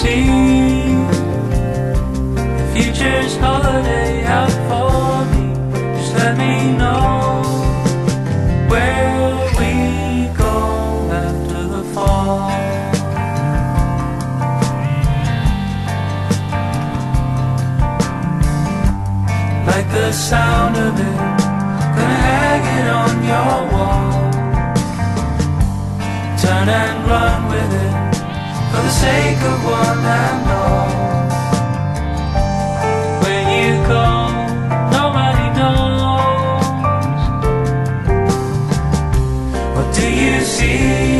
see the future's holiday out for me? Just let me know where we go after the fall. Like the sound of it, gonna hang it on your wall. Turn and run with it for the sake of one and all. When you go, nobody knows. What do you see?